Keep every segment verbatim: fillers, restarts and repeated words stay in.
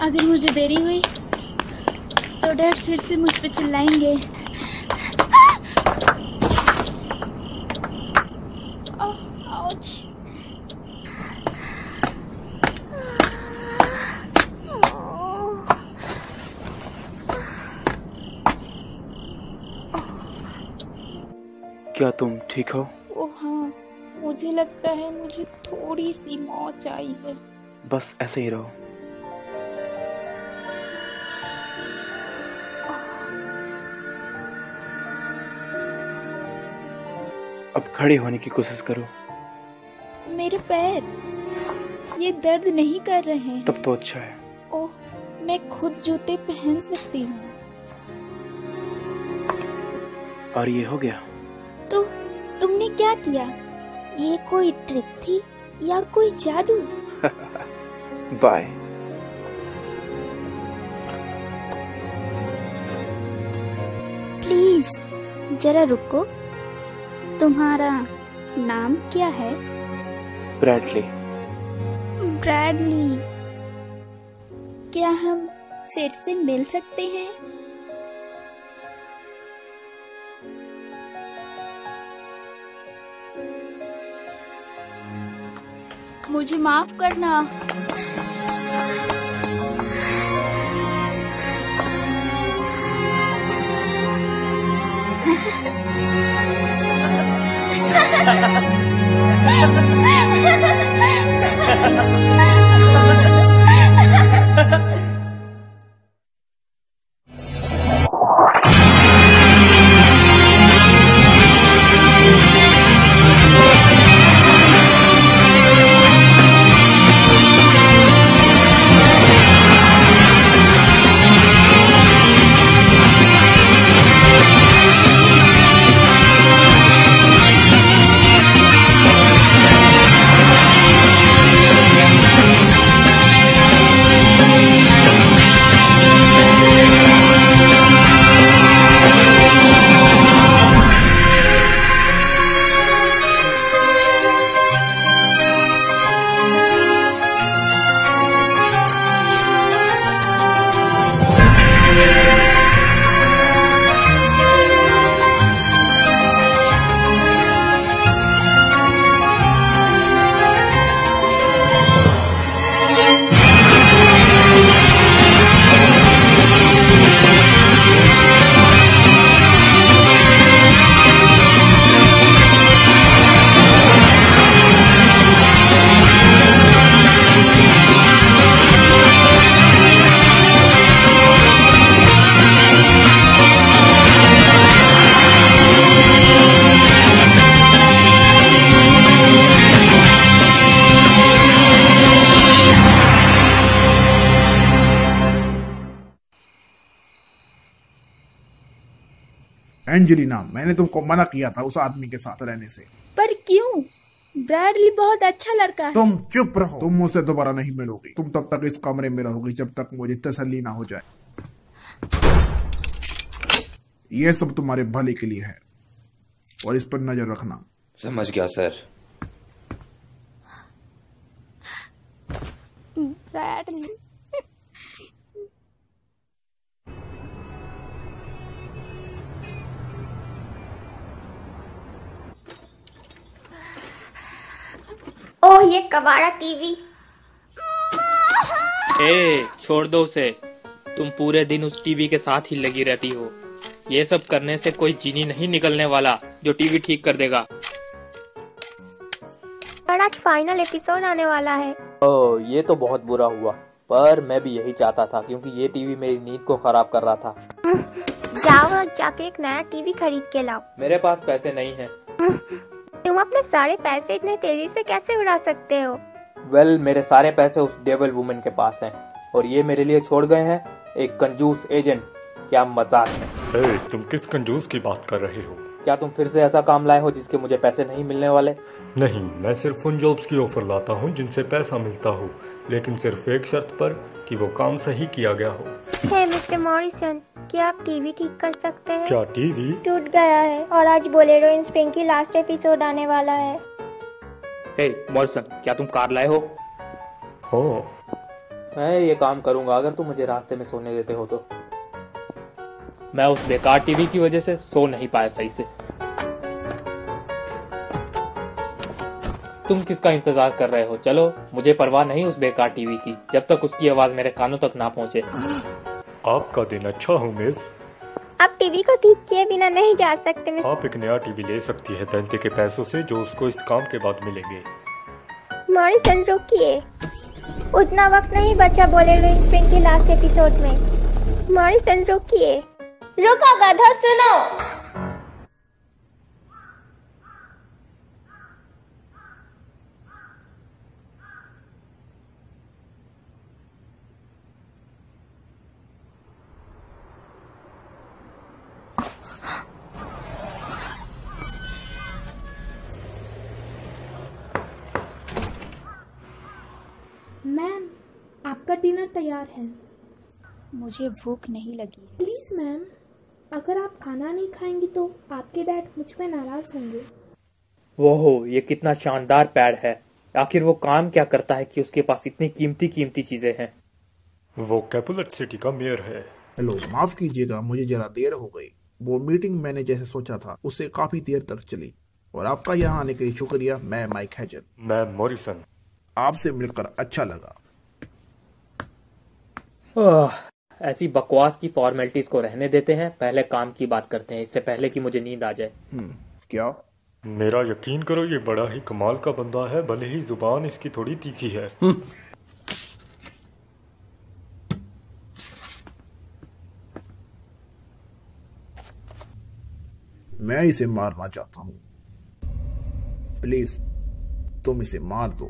अगर मुझे देरी हुई तो डैड फिर से मुझ पे चिल्लाएंगे। आउच। क्या तुम ठीक हो? ओ हाँ, मुझे लगता है मुझे थोड़ी सी मौज आई है। बस ऐसे ही रहो। अब खड़े होने की कोशिश करो। मेरे पैर ये दर्द नहीं कर रहे हैं। तब तो अच्छा है। ओह, मैं खुद जूते पहन सकती हूँ। और ये हो गया। तो तुमने क्या किया? ये कोई ट्रिक थी या कोई जादू? बाय। प्लीज जरा रुको। तुम्हारा नाम क्या है? ब्रैडली। ब्रैडली, क्या हम फिर से मिल सकते हैं? मुझे माफ करना। एंजेलिना, मैंने तुमको मना किया था उस आदमी के साथ रहने से। पर क्यों? ब्रैडली बहुत अच्छा लड़का है। तुम चुप रहो। तुम मुझसे दोबारा नहीं मिलोगी। तुम तब तक इस कमरे में रहोगी जब तक मुझे तसल्ली ना हो जाए। ये सब तुम्हारे भले के लिए है और इस पर नजर रखना। समझ गया सर। ब्रैडली, ओह ये कबाड़ा टीवी। ए, छोड़ दो उसे। तुम पूरे दिन उस टीवी के साथ ही लगी रहती हो। ये सब करने से कोई जीनी नहीं निकलने वाला जो टीवी ठीक कर देगा। और आज फाइनल एपिसोड आने वाला है। ओह, ये तो बहुत बुरा हुआ, पर मैं भी यही चाहता था क्योंकि ये टीवी मेरी नींद को खराब कर रहा था। जाओ और जाके एक नया टीवी खरीद के लाओ। मेरे पास पैसे नहीं हैं। तुम अपने सारे पैसे इतने तेजी से कैसे उड़ा सकते हो? वेल well, मेरे सारे पैसे उस डेविल वुमन के पास हैं और ये मेरे लिए छोड़ गए हैं एक कंजूस एजेंट। क्या मजाक है। hey, तुम किस कंजूस की बात कर रहे हो? क्या तुम फिर से ऐसा काम लाए हो जिसके मुझे पैसे नहीं मिलने वाले? नहीं, मैं सिर्फ उन जॉब्स की ऑफर लाता हूँ जिनसे पैसा मिलता हो, लेकिन सिर्फ एक शर्त पर कि वो काम सही किया गया हो। हे मिस्टर मॉरिसन, क्या आप टीवी ठीक कर सकते हैं? क्या टीवी टूट गया है और आज बोलेरो इन स्प्रिंग की लास्ट एपिसोड आने वाला है। हे मॉरिसन, क्या तुम कार लाए हो? हाँ। मैं ये काम करूंगा अगर तुम मुझे रास्ते में सोने देते हो तो। मैं उस बेकार टीवी की वजह से सो नहीं पाया सही से। तुम किसका इंतजार कर रहे हो? चलो, मुझे परवाह नहीं उस बेकार टीवी की, जब तक उसकी आवाज मेरे कानों तक ना पहुंचे। आपका दिन अच्छा हो मिस। आप टीवी को ठीक किए बिना नहीं जा सकते मिस्टर। आप एक नया टीवी ले सकती है तंते के पैसों से जो उसको इस काम के बाद मिलेंगे। मॉरिसन रुकिए, उतना वक्त नहीं बचा बोले स्प्रिंग के लास्ट एपिसोड में। मॉरिसन रुकिए। रुको गधा, सुनो। मैम, आपका डिनर तैयार है। मुझे भूख नहीं लगी। प्लीज मैम, अगर आप खाना नहीं खाएंगी तो आपके डैड मुझ पे नाराज होंगे। वो हो, ये कितना शानदार पैड है। आखिर वो काम क्या करता है कि उसके पास इतनी कीमती कीमती चीजें हैं? वो कैपुलेट सिटी का मेयर है। हेलो, माफ कीजिएगा, मुझे जरा देर हो गई। वो मीटिंग मैंने जैसे सोचा था उससे काफी देर तक चली। और आपका यहाँ आने के लिए शुक्रिया। मैं माइक हैजल। मैं मॉरिसन। आपसे मिलकर अच्छा लगा। आह, ऐसी बकवास की फॉर्मेलिटीज को रहने देते हैं, पहले काम की बात करते हैं, इससे पहले कि मुझे नींद आ जाए। हम्म, क्या? मेरा यकीन करो, ये बड़ा ही कमाल का बंदा है, भले ही जुबान इसकी थोड़ी तीखी है। मैं इसे मारना चाहता हूँ। प्लीज तुम इसे मार दो।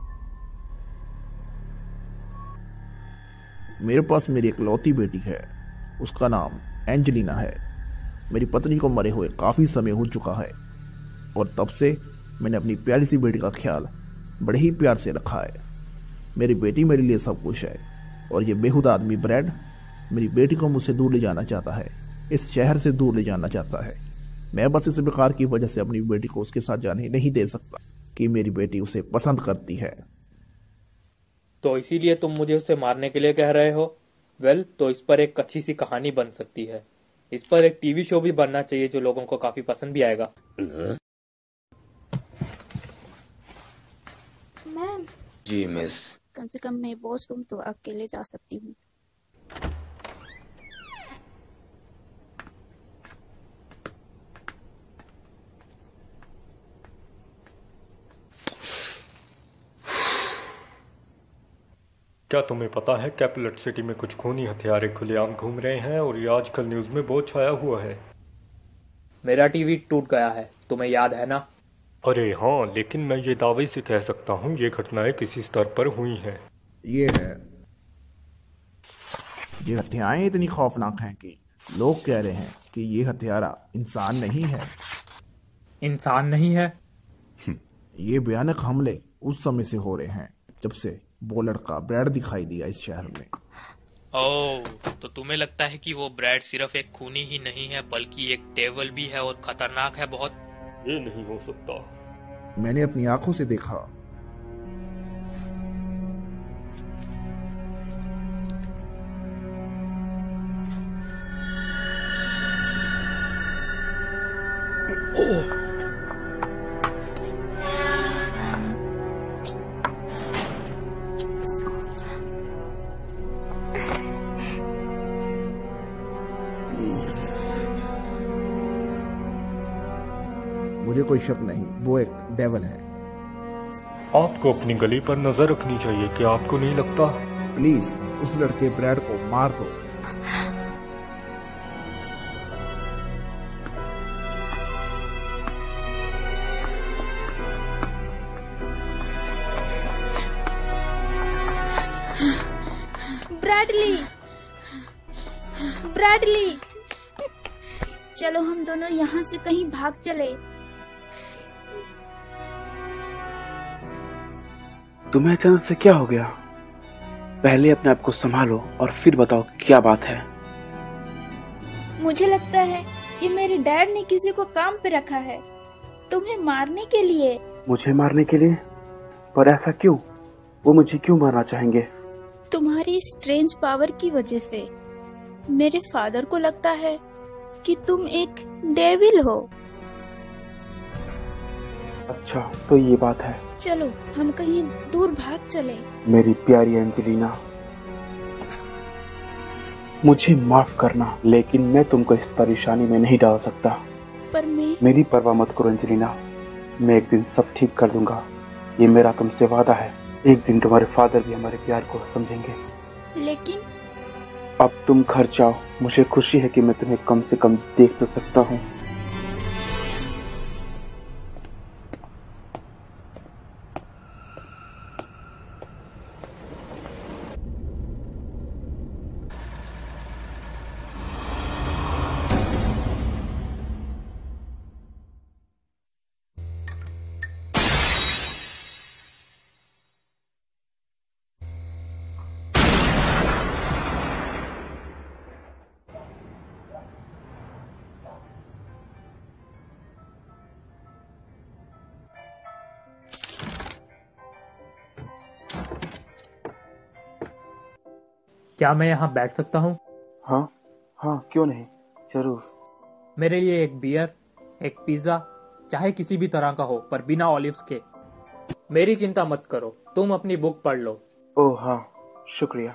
मेरे पास मेरी इकलौती बेटी है, उसका नाम एंजेलिना है। मेरी पत्नी को मरे हुए काफी समय हो चुका है और तब से मैंने अपनी प्यारी सी बेटी का ख्याल बड़े ही प्यार से रखा है। मेरी बेटी मेरे लिए सब कुछ है और ये बेहुदा आदमी ब्रैड मेरी बेटी को मुझसे दूर ले जाना चाहता है, इस शहर से दूर ले जाना चाहता है। मैं बस इस बेकार की वजह से अपनी बेटी को उसके साथ जाने नहीं दे सकता कि मेरी बेटी उसे पसंद करती है। तो इसीलिए तुम मुझे उसे मारने के लिए कह रहे हो? वेल, तो इस पर एक अच्छी सी कहानी बन सकती है। इस पर एक टीवी शो भी बनना चाहिए जो लोगों को काफी पसंद भी आएगा। मैम। जी मिस। कम से कम मैं वॉशरूम तो अकेले जा सकती हूँ। क्या तुम्हें पता है कैपुलेट सिटी में कुछ खूनी हथियारे खुलेआम घूम रहे हैं और ये आजकल न्यूज में बहुत छाया हुआ है। मेरा टीवी टूट गया है, तुम्हें याद है ना? अरे हाँ, लेकिन मैं ये दावे से कह सकता हूँ ये घटनाएं किसी स्तर पर हुई हैं। ये है, ये हत्याएं इतनी खौफनाक हैं कि लोग कह रहे हैं कि ये हत्यारा इंसान नहीं है। इंसान नहीं है? ये भयानक हमले उस समय से हो रहे हैं जब से वो लड़का ब्रैड दिखाई दिया इस शहर में। ओह, तो तुम्हें लगता है कि वो ब्रैड सिर्फ एक खूनी ही नहीं है बल्कि एक डेविल भी है और खतरनाक है बहुत? ये नहीं हो सकता। मैंने अपनी आंखों से देखा। ओह! मुझे कोई शक नहीं, वो एक डेविल है। आपको अपनी गली पर नजर रखनी चाहिए, क्या आपको नहीं लगता? प्लीज उस लड़के ब्रैड को मार दो। ब्रैडली, ब्रैडली, चलो हम दोनों यहाँ से कहीं भाग चले। तुम्हें अचानक से क्या हो गया? पहले अपने आप को संभालो और फिर बताओ क्या बात है। मुझे लगता है कि मेरे डैड ने किसी को काम पे रखा है, तुम्हें मारने के लिए। मुझे मारने के लिए? पर ऐसा क्यों? वो मुझे क्यों मारना चाहेंगे? तुम्हारी स्ट्रेंज पावर की वजह से मेरे फादर को लगता है कि तुम एक डेविल हो। अच्छा, तो ये बात है। चलो हम कहीं दूर भाग चले। मेरी प्यारी एंजेलिना, मुझे माफ करना, लेकिन मैं तुमको इस परेशानी में नहीं डाल सकता। पर मैं मेरी परवाह मत करो एंजेलिना, मैं एक दिन सब ठीक कर दूंगा। ये मेरा तुमसे वादा है। एक दिन तुम्हारे फादर भी हमारे प्यार को समझेंगे। लेकिन अब तुम घर जाओ। मुझे खुशी है कि मैं तुम्हें कम से कम देख तो सकता हूँ। क्या मैं यहाँ बैठ सकता हूँ? हाँ हाँ, क्यों नहीं, जरूर। मेरे लिए एक बियर, एक पिज्जा, चाहे किसी भी तरह का हो, पर बिना ऑलिव्स के। मेरी चिंता मत करो, तुम अपनी बुक पढ़ लो। ओह हाँ, शुक्रिया।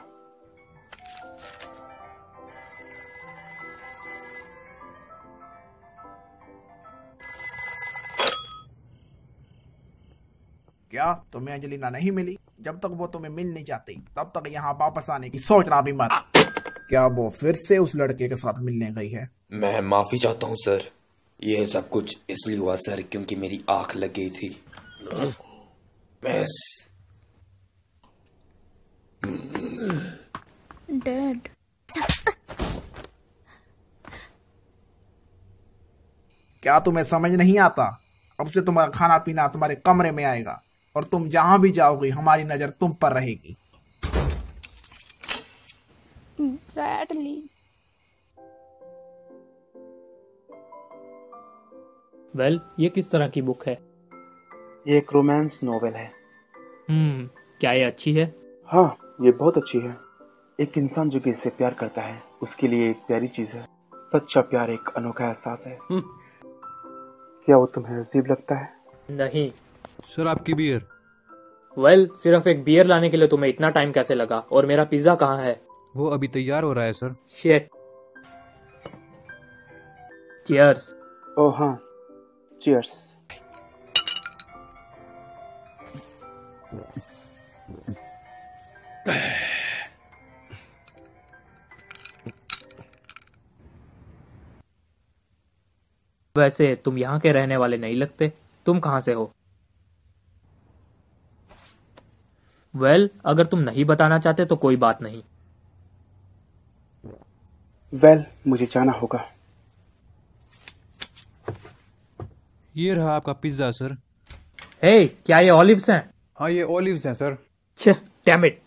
क्या तुम्हें एंजेलिना नहीं मिली? जब तक वो तुम्हें मिल नहीं जाती तब तक यहाँ वापस आने की सोचना भी मत। क्या वो फिर से उस लड़के के साथ मिलने गई है? मैं माफी चाहता हूँ सर, यह सब कुछ इसलिए हुआ सर क्योंकि मेरी आंख लग गई थी। बस डैड, क्या तुम्हें समझ नहीं आता? अब से तुम्हारा खाना पीना तुम्हारे कमरे में आएगा और तुम जहां भी जाओगी हमारी नजर तुम पर रहेगी। ब्रैडली। वेल, ये किस तरह की बुक है? ये एक रोमांस नोवेल है। हम्म क्या ये अच्छी है? हाँ, ये बहुत अच्छी है। एक इंसान जो किसी से प्यार करता है उसके लिए एक प्यारी चीज है। सच्चा प्यार एक अनोखा एहसास है। क्या वो तुम्हें अजीब लगता है? नहीं सर, आपकी बियर। वेल, सिर्फ एक बियर लाने के लिए तुम्हें इतना टाइम कैसे लगा? और मेरा पिज्जा कहाँ है? वो अभी तैयार हो रहा है सर। शिट। चीयर्स। ओह हाँ, चीयर्स। वैसे तुम यहाँ के रहने वाले नहीं लगते, तुम कहाँ से हो? वेल, अगर तुम नहीं बताना चाहते तो कोई बात नहीं। वेल, मुझे जाना होगा। ये रहा आपका पिज्जा सर। हे, क्या ये ऑलिव्स हैं? हाँ, ये ऑलिव्स हैं सर। छह, डैम इट।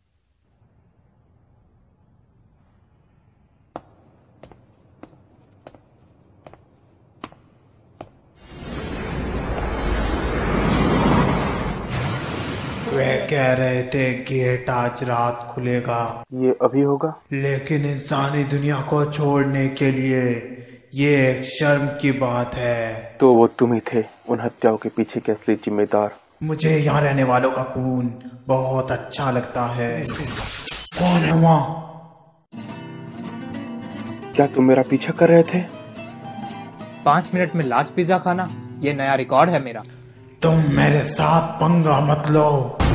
वे कह रहे थे गेट आज रात खुलेगा। ये अभी होगा? लेकिन इंसानी दुनिया को छोड़ने के लिए ये एक शर्म की बात है। तो वो तुम ही थे उन हत्याओं के पीछे के असली जिम्मेदार। मुझे यहाँ रहने वालों का खून बहुत अच्छा लगता है। कौन है वहाँ? क्या तुम मेरा पीछा कर रहे थे? पांच मिनट में लार्ज पिज्जा खाना, ये नया रिकॉर्ड है मेरा। तुम मेरे साथ पंगा मत लो।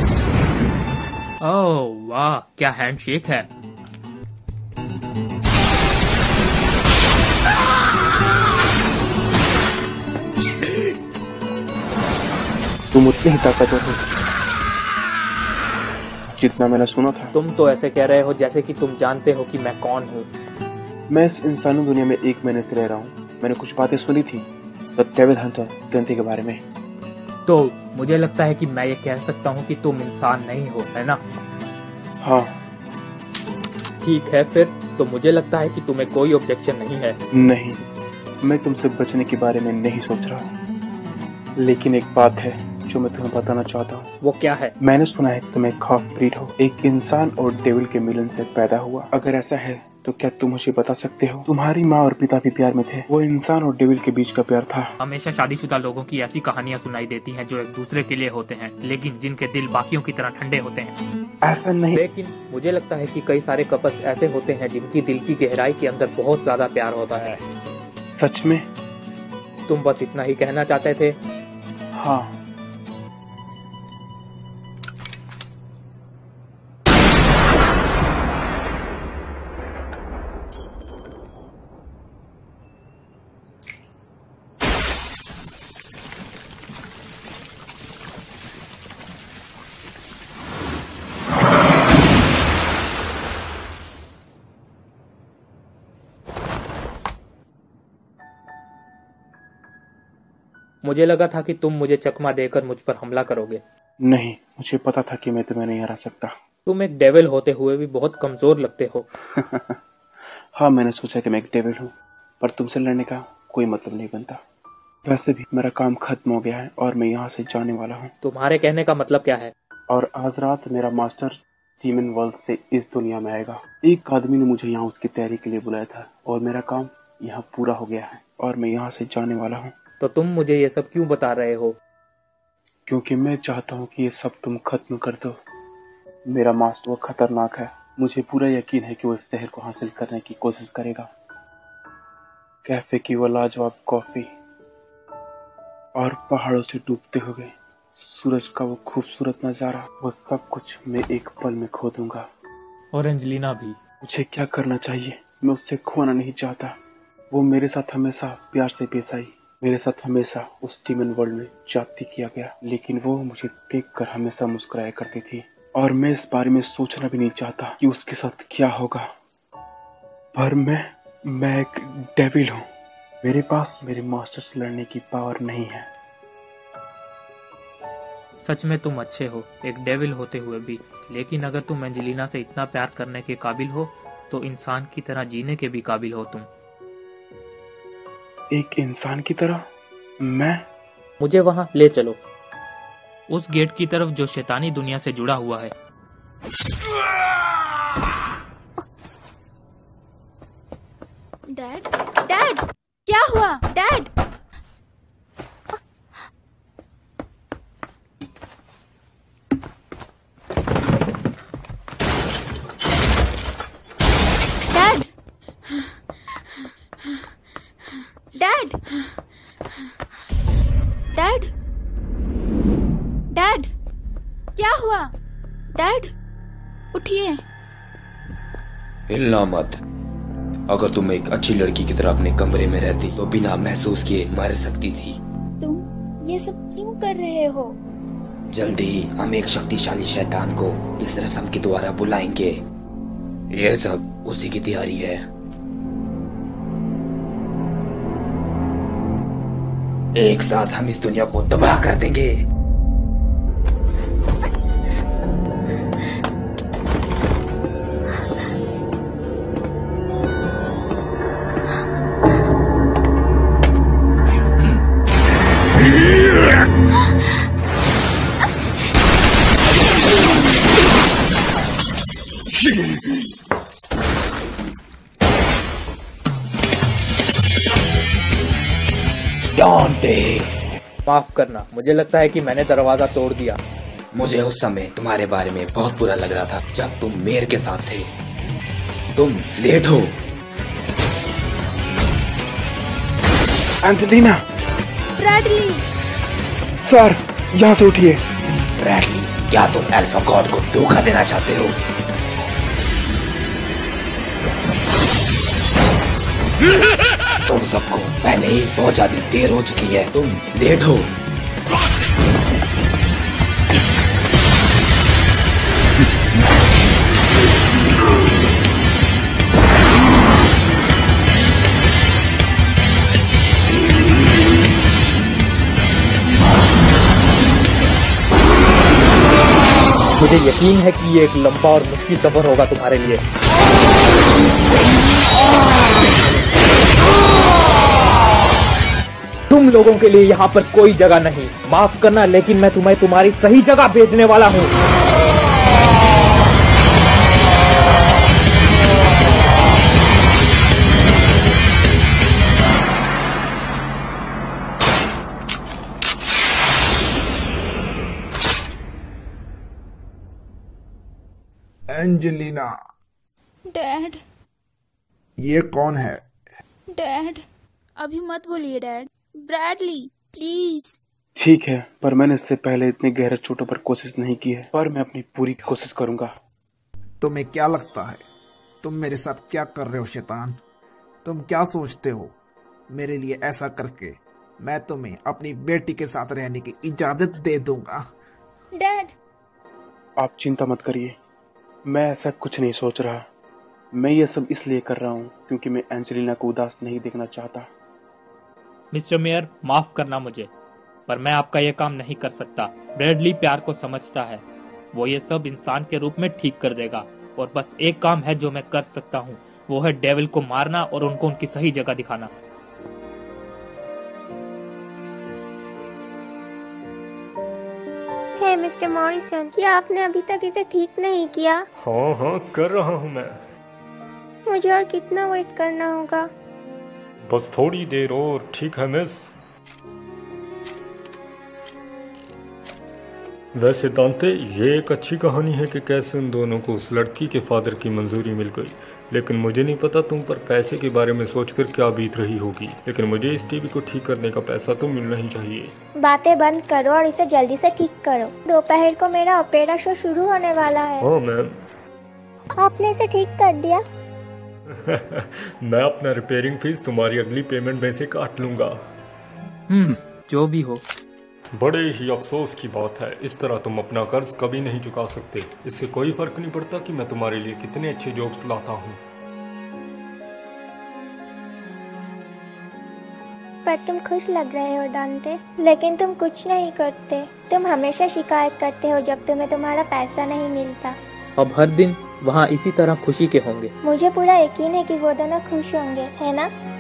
ओह वाह, क्या हैंडशेक है। तुम उतने ही ताकतवर हो जितना मैंने सुना था। तुम तो ऐसे कह रहे हो जैसे कि तुम जानते हो कि मैं कौन हूँ। मैं इस इंसानी दुनिया में एक महीने से रह रहा हूँ। मैंने कुछ बातें सुनी थी द डेविल हंटर ग्रंथि के बारे में। तो मुझे लगता है कि मैं ये कह सकता हूँ कि तुम इंसान नहीं हो, है ना? हाँ। ठीक है फिर, तो मुझे लगता है कि तुम्हें कोई ऑब्जेक्शन नहीं है। नहीं, मैं तुमसे बचने के बारे में नहीं सोच रहा, लेकिन एक बात है, जो मैं तुम्हें बताना चाहता हूँ। वो क्या है? मैंने सुना है कि तुम एक हाफ ब्रीड हो, एक इंसान और डेविल के मिलन से पैदा हुआ। अगर ऐसा है तो क्या तुम मुझे बता सकते हो तुम्हारी माँ और पिता भी प्यार में थे? वो इंसान और डेविल के बीच का प्यार था। हमेशा शादीशुदा लोगों की ऐसी कहानियाँ सुनाई देती हैं जो एक दूसरे के लिए होते हैं, लेकिन जिनके दिल बाकियों की तरह ठंडे होते हैं। ऐसा नहीं, लेकिन मुझे लगता है कि कई सारे कपल्स ऐसे होते हैं जिनकी दिल की गहराई के अंदर बहुत ज्यादा प्यार होता है। सच में? तुम बस इतना ही कहना चाहते थे? हाँ। मुझे लगा था कि तुम मुझे चकमा देकर मुझ पर हमला करोगे। नहीं, मुझे पता था कि मैं तुम्हें नहीं हरा सकता। तुम एक डेविल होते हुए भी बहुत कमजोर लगते हो। हाँ, मैंने सोचा कि मैं एक डेविल हूँ, पर तुमसे लड़ने का कोई मतलब नहीं बनता। वैसे भी मेरा काम खत्म हो गया है और मैं यहाँ से जाने वाला हूँ। तुम्हारे कहने का मतलब क्या है? और आज रात मेरा मास्टर डीमन वर्ल्ड से इस दुनिया में आएगा। एक आदमी ने मुझे यहाँ उसकी तैयारी के लिए बुलाया था और मेरा काम यहाँ पूरा हो गया है और मैं यहाँ से जाने वाला हूँ। तो तुम मुझे ये सब क्यों बता रहे हो? क्योंकि मैं चाहता हूँ कि ये सब तुम खत्म कर दो। मेरा मास्टर वो खतरनाक है, मुझे पूरा यकीन है कि वो इस शहर को हासिल करने की कोशिश करेगा। कैफे की वो लाजवाब कॉफी और पहाड़ों से डूबते हुए सूरज का वो खूबसूरत नजारा, वो सब कुछ मैं एक पल में खो दूंगा। और एंजेलिना भी। मुझे क्या करना चाहिए? मैं उससे खोना नहीं चाहता। वो मेरे साथ हमेशा प्यार से पेश आई, मेरे साथ हमेशा उस डीमन वर्ल्ड में जाति किया गया, लेकिन वो मुझे देखकर हमेशा मुस्कुराया करती थी और मैं इस बारे में सोचना भी नहीं चाहता कि उसके साथ क्या होगा। पर मैं मैं एक डेविल हूँ। मेरे पास मेरे मास्टर से लड़ने की पावर नहीं है। सच में तुम अच्छे हो, एक डेविल होते हुए भी। लेकिन अगर तुम एंजेलिना से इतना प्यार करने के काबिल हो तो इंसान की तरह जीने के भी काबिल हो तुम। एक इंसान की तरह? मैं? मुझे वहां ले चलो, उस गेट की तरफ जो शैतानी दुनिया से जुड़ा हुआ है। डैड, डैड, क्या हुआ? Dad, dad, dad, dad, dad, क्या हुआ? डैड, उठिए। हिलना मत। अगर तुम एक अच्छी लड़की की तरह अपने कमरे में रहती तो बिना महसूस किए मर सकती थी। तुम ये सब क्यों कर रहे हो? जल्दी ही हम एक शक्तिशाली शैतान को इस रस्म के द्वारा बुलाएंगे। यह सब उसी की तैयारी है। एक साथ हम इस दुनिया को तबाह कर देंगे। माफ करना, मुझे लगता है कि मैंने दरवाजा तोड़ दिया। मुझे उस समय तुम्हारे बारे में बहुत बुरा लग रहा था जब तुम मेयर के साथ थे। तुम लेट हो। एंजेलिना! ब्रैडली! सर, यहाँ से उठिए। ब्रैडली, क्या तुम अल्फा गॉड को धोखा देना चाहते हो? तुम सबको पहले ही बहुत ज्यादा देर हो चुकी है। तुम लेट हो। मुझे यकीन है कि ये एक लंबा और मुश्किल सफर होगा तुम्हारे लिए। तुम लोगों के लिए यहाँ पर कोई जगह नहीं। माफ करना, लेकिन मैं तुम्हें तुम्हारी सही जगह भेजने वाला हूँ। एंजेलिना। डैड। ये कौन है? डैड अभी मत बोलिए डैड। Bradley please. ठीक है, पर मैंने इससे पहले इतने गहरे चोटों पर कोशिश नहीं की है, पर मैं अपनी पूरी कोशिश करूंगा। तुम्हें क्या लगता है तुम मेरे साथ क्या कर रहे हो शैतान? तुम क्या सोचते हो मेरे लिए ऐसा करके मैं तुम्हें अपनी बेटी के साथ रहने की इजाजत दे दूंगा? डैड आप चिंता मत करिए, मैं ऐसा कुछ नहीं सोच रहा। मैं ये सब इसलिए कर रहा हूँ क्योंकि मैं एंजेलिना को उदास नहीं देखना चाहता। मिस्टर मेयर, माफ करना मुझे, पर मैं आपका ये काम नहीं कर सकता। ब्रैडली प्यार को समझता है, वो ये सब इंसान के रूप में ठीक कर देगा। और बस एक काम है जो मैं कर सकता हूँ, वो है डेविल को मारना और उनको उनकी सही जगह दिखाना। हे मिस्टर मॉरिसन, क्या आपने अभी तक इसे ठीक नहीं किया? हाँ हाँ कर रहा हूँ मैं। मुझे और कितना वेट करना होगा? बस थोड़ी देर और। ठीक है मिस। वैसे दांते, ये एक अच्छी कहानी है कि कैसे उन दोनों को उस लड़की के फादर की मंजूरी मिल गई, लेकिन मुझे नहीं पता तुम पर पैसे के बारे में सोचकर क्या बीत रही होगी। लेकिन मुझे इस टीवी को ठीक करने का पैसा तो मिलना ही चाहिए। बातें बंद करो और इसे जल्दी से ठीक करो। दोपहर को मेरा ओपेरा शो शुरू होने वाला है। हाँ मैम। आपने इसे ठीक कर दिया? मैं अपना रिपेयरिंग फीस तुम्हारी अगली पेमेंट में से काट लूंगा। हम्म जो भी हो। बड़े ही अफसोस की बात है, इस तरह तुम अपना कर्ज कभी नहीं चुका सकते। इससे कोई फर्क नहीं पड़ता कि मैं तुम्हारे लिए कितने अच्छे जॉब्स लाता हूँ। पर तुम खुश लग रहे हो दांते, लेकिन तुम कुछ नहीं करते। तुम हमेशा शिकायत करते हो जब तुम्हें तुम्हारा पैसा नहीं मिलता। अब हर दिन वहाँ इसी तरह खुशी के होंगे। मुझे पूरा यकीन है कि वो दोनों खुश होंगे, है ना?